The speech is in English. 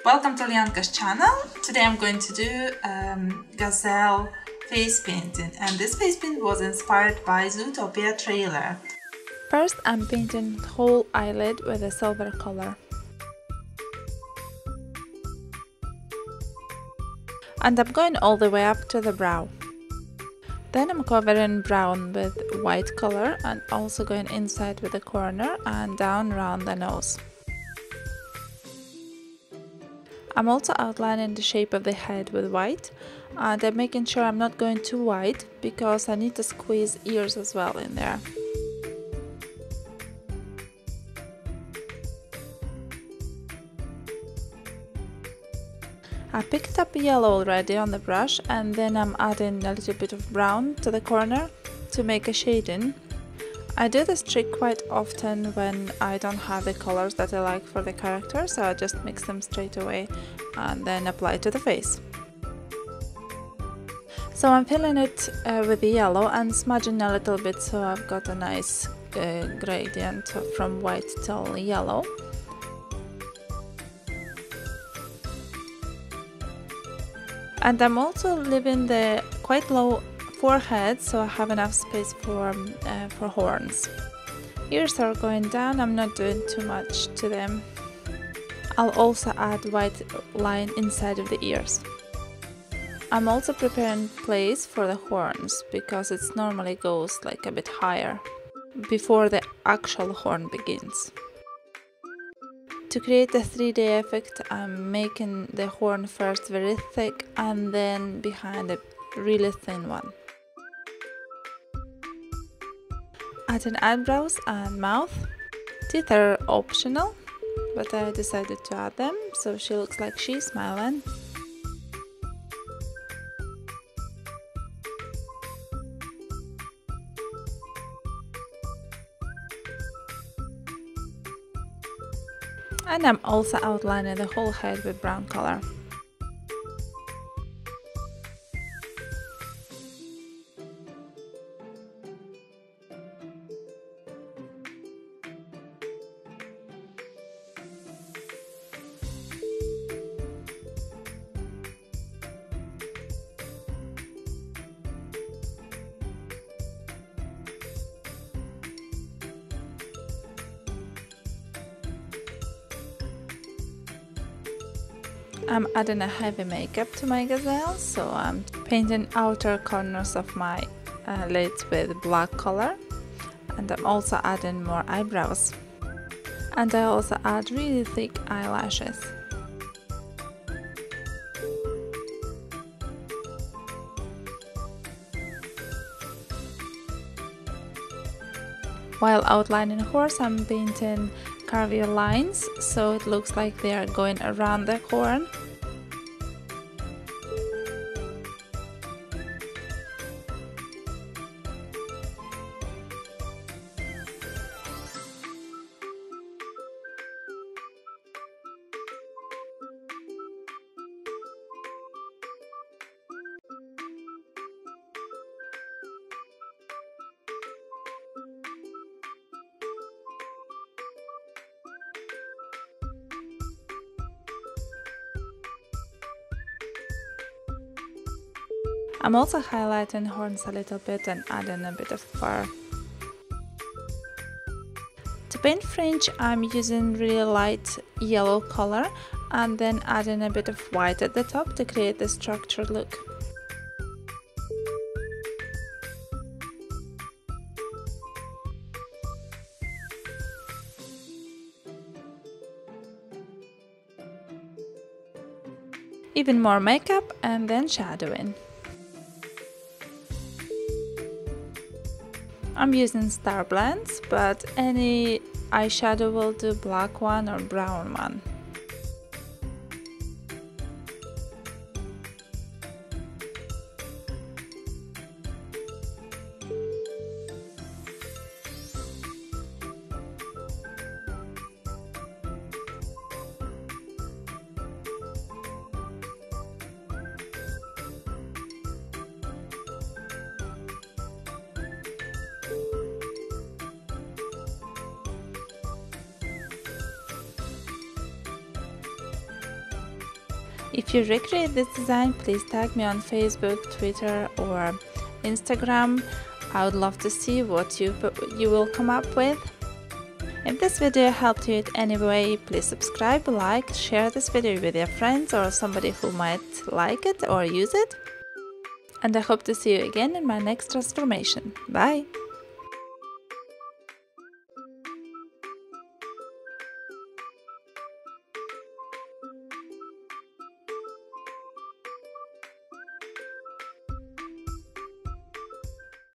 Welcome to Ulianka's channel. Today I'm going to do Gazelle face painting, and this face paint was inspired by Zootopia trailer. First I'm painting whole eyelid with a silver color. And I'm going all the way up to the brow. Then I'm covering brown with white color and also going inside with the corner and down around the nose. I'm also outlining the shape of the head with white, and I'm making sure I'm not going too wide because I need to squeeze ears as well in there. I picked up yellow already on the brush, and then I'm adding a little bit of brown to the corner to make a shading. I do this trick quite often when I don't have the colors that I like for the character, so I just mix them straight away and then apply to the face. So I'm filling it with the yellow and smudging a little bit, so I've got a nice gradient from white to yellow. And I'm also leaving the quite low forehead, so I have enough space for horns. Ears are going down, I'm not doing too much to them. I'll also add white line inside of the ears. I'm also preparing place for the horns because it normally goes like a bit higher before the actual horn begins. To create the 3D effect, I'm making the horn first very thick and then behind a really thin one. Adding eyebrows and mouth. Teeth are optional, but I decided to add them, so she looks like she's smiling. And I'm also outlining the whole head with brown color. I'm adding a heavy makeup to my Gazelle, so I'm painting outer corners of my lids with black color, and I'm also adding more eyebrows, and I also add really thick eyelashes. While outlining horse, I'm painting curvier lines, so it looks like they are going around the horn. I'm also highlighting horns a little bit and adding a bit of fur. To paint fringe, I'm using really light yellow color and then adding a bit of white at the top to create the structured look. Even more makeup and then shadowing. I'm using star blends, but any eyeshadow will do, black one or brown one. If you recreate this design, please tag me on Facebook, Twitter or Instagram. I would love to see what you will come up with. If this video helped you in any way, please subscribe, like, share this video with your friends or somebody who might like it or use it. And I hope to see you again in my next transformation. Bye!